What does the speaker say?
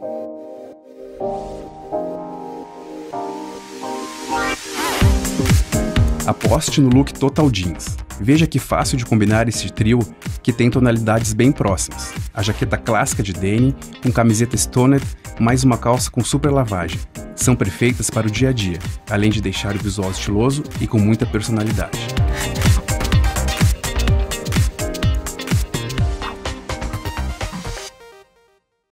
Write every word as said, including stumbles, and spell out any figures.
Aposte no look Total Jeans. Veja que fácil de combinar esse trio que tem tonalidades bem próximas. A jaqueta clássica de denim, com camiseta stoned, mais uma calça com super lavagem. São perfeitas para o dia a dia, além de deixar o visual estiloso e com muita personalidade.